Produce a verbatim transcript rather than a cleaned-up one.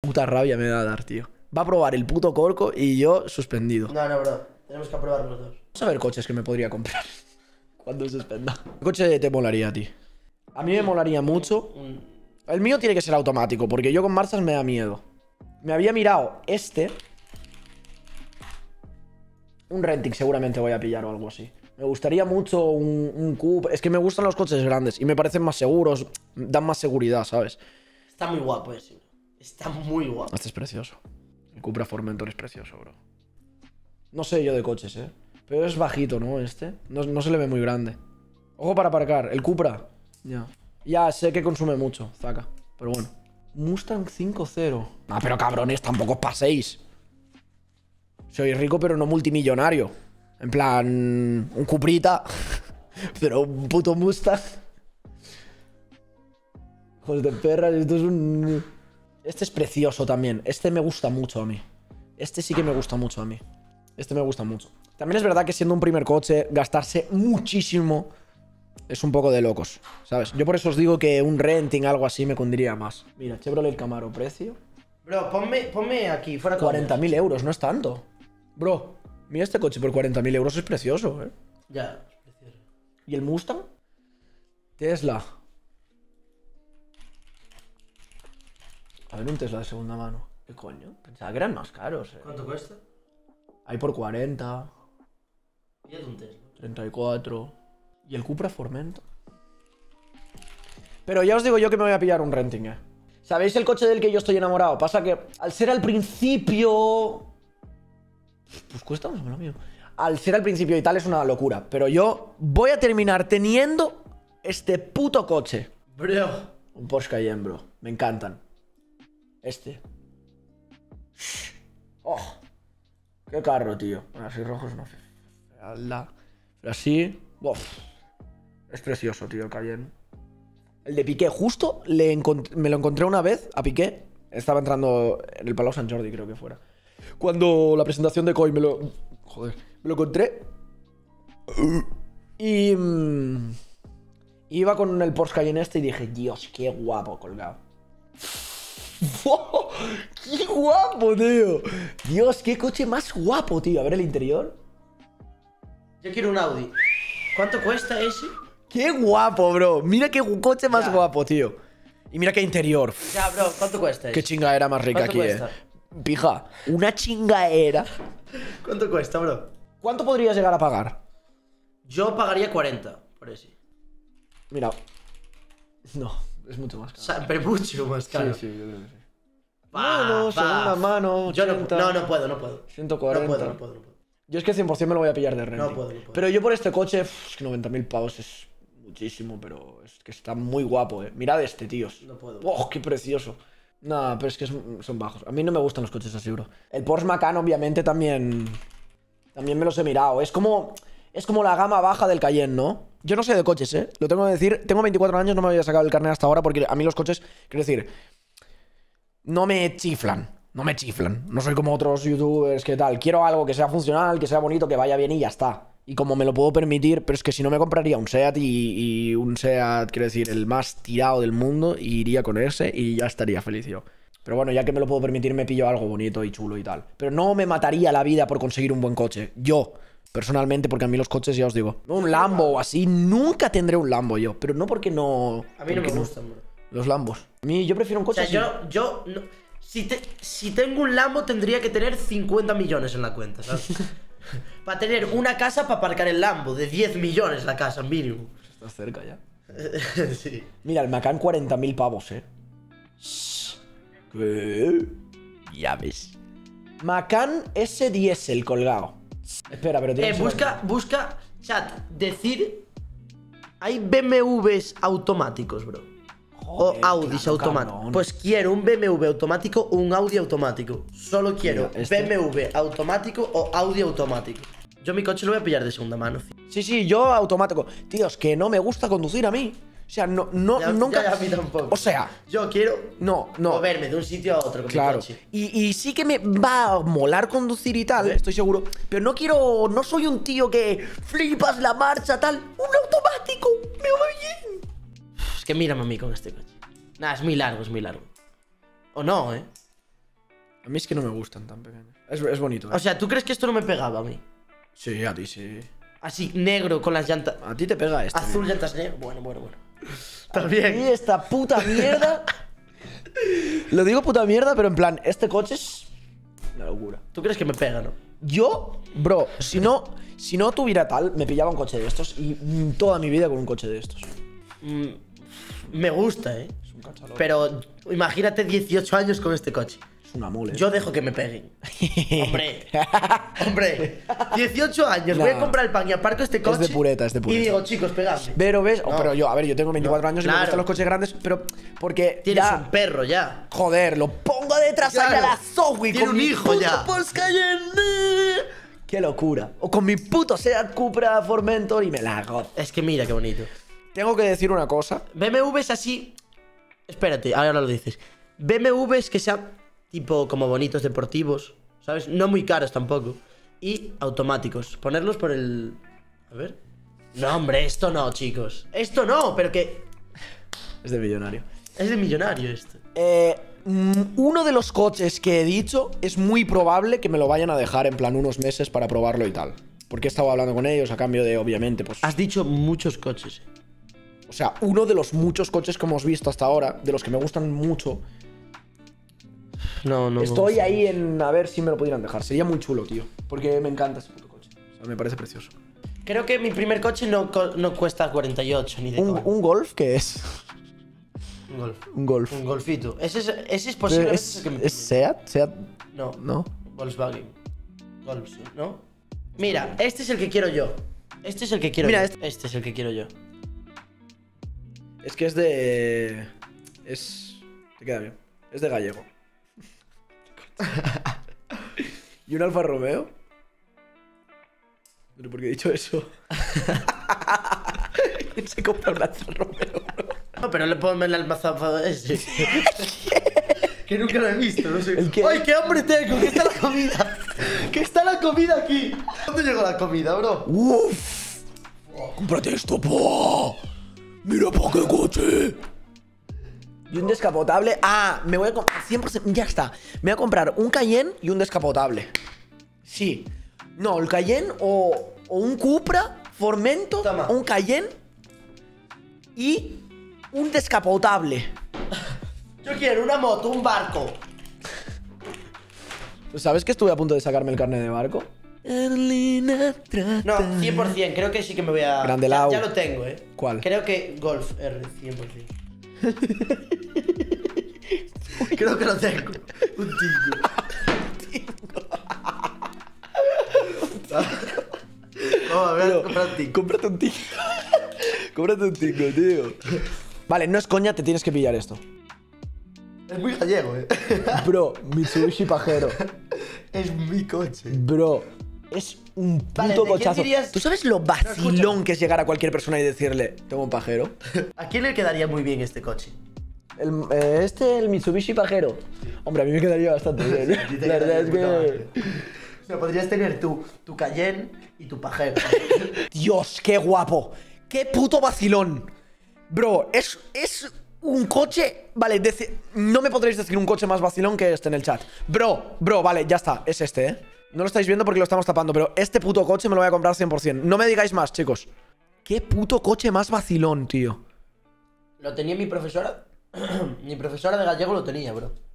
puta rabia me va a dar, tío. Va a probar el puto Corco y yo suspendido. No, no, bro. Tenemos que aprobar los dos. Vamos a ver coches que me podría comprar cuando suspenda. ¿Qué coche te molaría a ti? A mí me molaría mucho. El mío tiene que ser automático, porque yo con marchas me da miedo. Me había mirado este. Un renting seguramente voy a pillar o algo así. Me gustaría mucho un, un Coupe. Es que me gustan los coches grandes y me parecen más seguros. Dan más seguridad, ¿sabes? Está muy guapo ese, bro. Está muy guapo. Este es precioso. El Cupra Formentor es precioso, bro. No sé yo de coches, ¿eh? Pero es bajito, ¿no? Este. No, no se le ve muy grande. Ojo para aparcar. El Cupra. Ya. Ya sé que consume mucho, Zaka. Pero bueno. Mustang cinco cero. Ah, pero cabrones, tampoco os paséis. Soy rico, pero no multimillonario. En plan, un Cuprita. Pero un puto Mustang. Hijos de perras, esto es un... Este es precioso también. Este me gusta mucho a mí. Este sí que me gusta mucho a mí. Este me gusta mucho. También es verdad que siendo un primer coche, gastarse muchísimo es un poco de locos, ¿sabes? Yo por eso os digo que un renting, algo así, me cundiría más. Mira, Chevrolet Camaro, precio. Bro, ponme, ponme aquí, fuera cuarenta mil euros, no es tanto. Bro, mira este coche por cuarenta mil euros, es precioso, ¿eh? Ya, es precioso. ¿Y el Mustang? Tesla. A ver, un Tesla de segunda mano. ¿Qué coño? Pensaba que eran más caros, ¿eh? ¿Cuánto cuesta? Hay por cuarenta. Y es un Tesla. treinta y cuatro. ¿Y el Cupra Formentor? Pero ya os digo yo que me voy a pillar un renting, ¿eh? ¿Sabéis el coche del que yo estoy enamorado? Pasa que al ser al principio... Pues cuesta más, lo mío. Al ser al principio y tal es una locura. Pero yo voy a terminar teniendo este puto coche. Bro. Un Porsche Cayenne, bro. Me encantan. Este. Oh. Qué carro, tío. Bueno, así rojo es una fealdad. Pero así... Uf. Es precioso, tío, el Cayenne. El de Piqué, justo le me lo encontré una vez a Piqué. Estaba entrando en el Palau Sant Jordi, creo que fuera. Cuando la presentación de Coy me lo... Joder. Me lo encontré. Y... Mmm, iba con el Porsche Cayenne este y dije, Dios, qué guapo colgado. ¡Oh! ¡Qué guapo, tío! Dios, qué coche más guapo, tío. A ver el interior. Yo quiero un Audi. ¿Cuánto cuesta ese? ¡Qué guapo, bro! Mira qué coche más Ya. guapo, tío. Y mira qué interior. Ya, bro, ¿cuánto cuesta ese? Qué chingadera más rica ¿Cuánto aquí, cuesta? eh. Pija, una chingadera. ¿Cuánto cuesta, bro? ¿Cuánto podrías llegar a pagar? Yo pagaría cuarenta por ese. Mira. No, es mucho más O caro. sea, pero mucho más caro. Sí, sí, yo creo que sí. Pa, Bueno, pa. segunda mano, Yo no, ochenta. no, no puedo, no puedo. ciento cuarenta. No puedo, no puedo, no puedo. Yo es que cien por cien me lo voy a pillar de renting. No puedo, no puedo. Pero yo por este coche, pff, es que noventa mil pavos es muchísimo, pero es que está muy guapo, eh. Mirad este, tíos. No puedo. ¡Oh, qué precioso! Nah, pero es que son, son bajos. A mí no me gustan los coches así, bro. El Porsche Macan, obviamente, también... También me los he mirado. Es como... Es como la gama baja del Cayenne, ¿no? Yo no sé de coches, ¿eh? Lo tengo que decir. Tengo veinticuatro años, no me había sacado el carnet hasta ahora porque a mí los coches, quiero decir... No me chiflan. No me chiflan. No soy como otros youtubers que tal. Quiero algo que sea funcional, que sea bonito, que vaya bien y ya está. Y como me lo puedo permitir, pero es que si no me compraría un SEAT y, y un SEAT, quiero decir, el más tirado del mundo, y iría con ese y ya estaría feliz yo. Pero bueno, ya que me lo puedo permitir, me pillo algo bonito y chulo y tal. Pero no me mataría la vida por conseguir un buen coche. Yo, personalmente, porque a mí los coches, ya os digo, un Lambo o así, nunca tendré un Lambo yo. Pero no porque no... A mí no me porque gustan, bro. Los Lambos. A mí, yo prefiero un O coche sea, así. yo, yo no, si, te, si tengo un Lambo tendría que tener cincuenta millones en la cuenta, ¿sabes? Para tener una casa para aparcar el Lambo, de diez millones la casa, mínimo. Estás cerca ya. Sí. Mira, el Macan cuarenta mil pavos, eh. ¿Qué? Ya ves. Macan S diésel colgado. Espera, pero tiene Eh, que ser busca, aquí. busca, chat, decir... Hay B M Ws automáticos, bro. Joder, O Audis claro, automáticos. cabrón. Pues quiero un B M W automático o un Audi automático. Solo quiero Mira, este. B M W automático o Audi automático. Yo mi coche lo voy a pillar de segunda mano. Sí, sí, yo automático. Tíos, que no me gusta conducir a mí. O sea, no, no, Ya, nunca. ya, ya, a mí tampoco. O sea, Yo quiero no, no. moverme de un sitio a otro con Claro. mi coche. Y, y sí que me va a molar conducir y tal, estoy seguro. Pero no quiero. No soy un tío que flipas la marcha, tal. Un automático. Me va bien. Es que mírame a mí con este coche. Nah, es muy largo, es muy largo. O no, ¿eh? A mí es que no me gustan tan pequeños. Es, es bonito, ¿eh? O sea, ¿tú crees que esto no me pegaba a mí? Sí, a ti sí. Así, negro, con las llantas... A ti te pega esto. Azul, mira. llantas negras. Bueno, bueno, bueno. Y También. esta puta mierda. Lo digo puta mierda, pero en plan, este coche es una locura. ¿Tú crees que me pega, no? Yo, bro, si no, si no tuviera tal, me pillaba un coche de estos y mm, toda mi vida con un coche de estos. Mm, me gusta, ¿eh? Es un cachalón. Pero imagínate dieciocho años con este coche. Es una mole. Yo dejo que me peguen. Hombre. Hombre. dieciocho años. Nah. Voy a comprar el pan y aparco este coche. Es de pureta, es de pureta. Y digo, chicos, pegadme. Pero ves, oh, No. pero yo, a ver, yo tengo veinticuatro No, años y me claro. gustan los coches grandes, pero porque Tienes ya, un perro ya. joder, lo pongo detrás Claro. allá a la Zoe Tiene con un mi hijo puto ya. Porsche Cayenne. Qué locura. O con mi puto Seat Cupra Formentor y me la gozo. Es que mira qué bonito. Tengo que decir una cosa. B M Ws así. Espérate, ahora lo dices. B M Ws que sean tipo como bonitos deportivos, ¿sabes? No muy caros tampoco. Y automáticos. Ponerlos por el. A ver. No, hombre, esto no, chicos. Esto no, pero que. Es de millonario. Es de millonario esto. Eh, mm, uno de los coches que he dicho es muy probable que me lo vayan a dejar en plan unos meses para probarlo y tal. Porque he estado hablando con ellos a cambio de, obviamente, pues... Has dicho muchos coches. O sea, uno de los muchos coches que hemos visto hasta ahora, de los que me gustan mucho. No, no. Estoy no. ahí en a ver si me lo pudieran dejar. Sería muy chulo, tío. Porque me encanta ese puto coche. O sea, me parece precioso. Creo que mi primer coche no, co- no cuesta cuarenta y ocho ni de ¿Un, coña. un Golf qué es? Un Golf. Un Golf. Un Golfito. Ese es, ese es Pero posiblemente ¿Es, el que me ¿Es pille. Seat? ¿Seat? No. ¿No? Volkswagen. Golf, ¿no? Mira, este es el que quiero yo. Este es el que quiero Mira, yo. este- Este es el que quiero yo. Es que es de... Es... Te queda bien. Es de gallego. ¿Y un Alfa Romeo? ¿Pero por qué he dicho eso? ¿Quién se compra un Alfa Romeo, bro? No, pero le ponme el almazafado ese. Que nunca lo he visto, no sé. ¿El qué? ¡Ay, qué hambre tengo! ¿Qué está la comida? ¿Qué está la comida aquí? ¿Dónde llegó la comida, bro? ¡Uf! ¡Cómprate esto, po! ¡Mira pa' qué coche! Y un descapotable. Ah, me voy a comprar. cien por ciento. Ya está. Me voy a comprar un Cayenne y un descapotable. Sí. No, el Cayenne o, o un Cupra Formentor. Toma. O un Cayenne y un descapotable. Yo quiero una moto, un barco. ¿Sabes que estuve a punto de sacarme el carnet de barco? No, cien por cien, creo que sí que me voy a... Grande ya, Lau. ya lo tengo, eh. ¿Cuál? Creo que Golf R, cien por cien. Creo que lo tengo. Un tingo. Vamos a ver, Tío, comprar un tingo. Cómprate un tingo. Cómprate un tingo, tío. Vale, no es coña, te tienes que pillar esto. Es muy gallego, eh. Bro, Mitsubishi pajero. Es mi coche. Bro, es un puto Vale, ¿de quién cochazo. dirías? ¿Tú sabes lo vacilón escucha. que es llegar a cualquier persona y decirle, tengo un pajero? ¿A quién le quedaría muy bien este coche? El, eh, este, el Mitsubishi pajero. Hombre, a mí me quedaría bastante bien. A ti te La verdad quedaría es de puta que... madre. O sea, podrías tener tu, tu Cayenne y tu pajero. Dios, qué guapo. Qué puto vacilón. Bro, es, es un coche... Vale, deci- no me podréis decir un coche más vacilón que este en el chat. Bro, bro, vale, ya está. Es este, ¿eh? No lo estáis viendo porque lo estamos tapando, pero este puto coche me lo voy a comprar cien por cien. No me digáis más, chicos. Qué puto coche más vacilón, tío. Lo tenía mi profesora. Mi profesora de gallego lo tenía, bro.